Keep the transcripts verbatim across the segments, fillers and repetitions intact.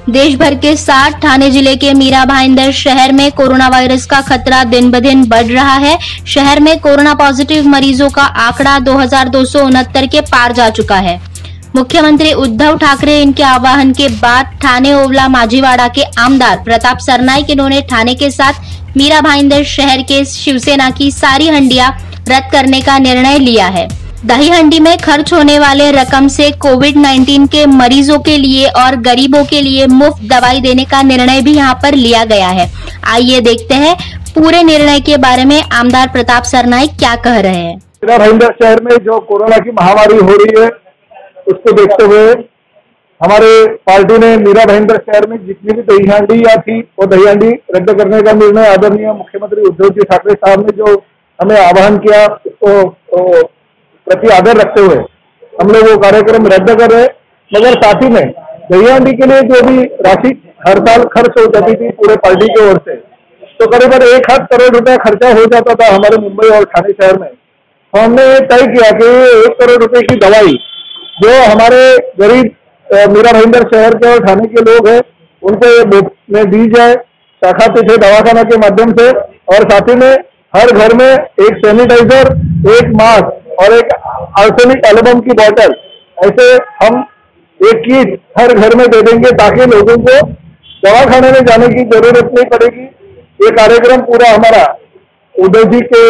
देश भर के साथ ठाणे जिले के मीरा भाईंदर शहर में कोरोना वायरस का खतरा दिन ब दिन बढ़ रहा है। शहर में कोरोना पॉजिटिव मरीजों का आंकड़ा दो हजार दो सौ उनहत्तर के पार जा चुका है। मुख्यमंत्री उद्धव ठाकरे इनके आह्वान के बाद ठाणे ओवला माझीवाड़ा के आमदार प्रताप सरनाईक इन्होंने ठाणे के साथ मीरा भाईंदर शहर के शिवसेना की सारी हंडियां रद्द करने का निर्णय लिया है। दही हंडी में खर्च होने वाले रकम से कोविड उन्नीस के मरीजों के लिए और गरीबों के लिए मुफ्त दवाई देने का निर्णय भी यहां पर लिया गया है। आइए देखते हैं पूरे निर्णय के बारे में आमदार प्रताप सरनाईक क्या कह रहे हैं। मीरा भाईंदर शहर में जो कोरोना की महामारी हो रही है उसको देखते हुए हमारे पार्टी ने मीरा भाईंदर शहर में जितनी भी दही हांडियां थी वो दही हांडी रद्द करने का निर्णय आदरणीय मुख्यमंत्री उद्धव जी ठाकरे साहब ने जो हमें आह्वान किया उसको प्रति आदर रखते हुए हम लोग वो कार्यक्रम रद्द कर रहे। मगर साथ ही में दही हांडी के लिए जो भी राशि हर साल खर्च हो जाती थी पूरे पार्टी की ओर से, तो करीबन एक हाथ करोड़ रुपया खर्चा हो जाता था हमारे मुंबई और ठाणे शहर में। तो हमने तय किया कि एक करोड़ रुपए की दवाई जो हमारे गरीब मीरा भाईंदर शहर के और ठाणे के लोग हैं उनको में दी जाए शाखा पीछे दवाखाना के माध्यम से, और साथ ही में हर घर में एक सैनिटाइजर, एक मास्क और एक आर्सेनिक एल्बम की बोतल ऐसे हम एक किट हर घर में दे देंगे ताकि लोगों को दवाखाने में जाने की जरूरत नहीं पड़ेगी। ये कार्यक्रम पूरा हमारा उद्धव जी के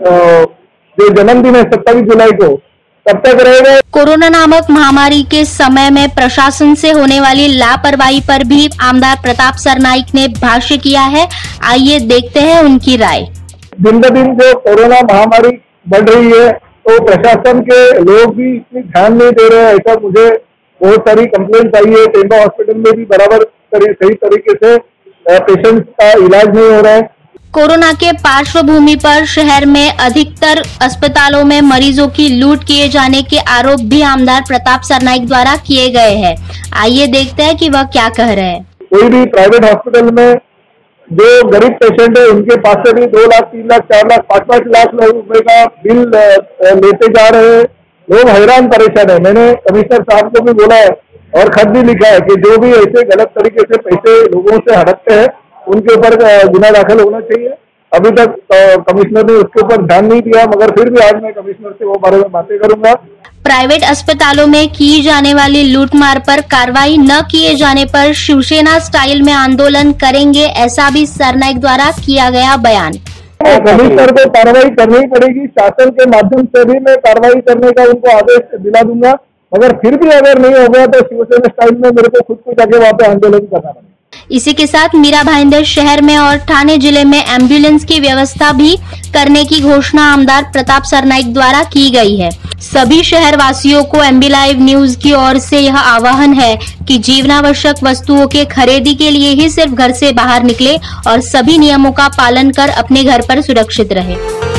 जो जन्मदिन है सत्ताईस जुलाई को तब तक रहेगा। कोरोना नामक महामारी के समय में प्रशासन से होने वाली लापरवाही पर भी आमदार प्रताप सरनाईक ने भाष्य किया है। आइए देखते हैं उनकी राय। दिन ब दिन जो कोरोना महामारी बढ़ रही है तो प्रशासन के लोग भी इतनी ध्यान नहीं दे रहे हैं। ऐसा मुझे बहुत सारी कंप्लेंट आई है। टेंबा हॉस्पिटल में भी बराबर सही तरीके से पेशेंट का इलाज नहीं हो रहा है। कोरोना के पार्श्वभूमि पर शहर में अधिकतर अस्पतालों में मरीजों की लूट किए जाने के आरोप भी आमदार प्रताप सरनाईक द्वारा किए गए हैं। आइए देखते हैं कि वह क्या कह रहे हैं। कोई भी प्राइवेट हॉस्पिटल में जो गरीब पेशेंट है उनके पास से भी दो लाख तीन लाख चार लाख पाँच पाँच लाख रुपए का बिल लेते जा रहे हैं। लोग हैरान परेशान है। मैंने कमिश्नर साहब को भी बोला है और खत भी लिखा है कि जो भी ऐसे गलत तरीके से पैसे लोगों से हड़पते हैं उनके ऊपर गुना दाखिल होना चाहिए। अभी तक कमिश्नर ने उसके ऊपर ध्यान नहीं दिया, मगर फिर भी आज मैं कमिश्नर से वो बारे में बातें करूंगा। प्राइवेट अस्पतालों में की जाने वाली लूटमार पर कार्रवाई न किए जाने पर शिवसेना स्टाइल में आंदोलन करेंगे, ऐसा भी सरनाईक द्वारा किया गया बयान। कमिश्नर को कार्रवाई करनी पड़ेगी। शासन के माध्यम से भी मैं कार्रवाई करने का उनको आदेश दिला दूंगा, मगर फिर भी अगर नहीं हो गया तो शिवसेना स्टाइल में मेरे को खुद को जाके वहाँ पे आंदोलन करना पड़ेगा। इसी के साथ मीरा भाईंदर शहर में और ठाणे जिले में एम्बुलेंस की व्यवस्था भी करने की घोषणा आमदार प्रताप सरनाईक द्वारा की गई है। सभी शहर वासियों को एमबी लाइव न्यूज की ओर से यह आह्वान है कि जीवनावश्यक वस्तुओं के खरीदी के लिए ही सिर्फ घर से बाहर निकले और सभी नियमों का पालन कर अपने घर पर सुरक्षित रहे।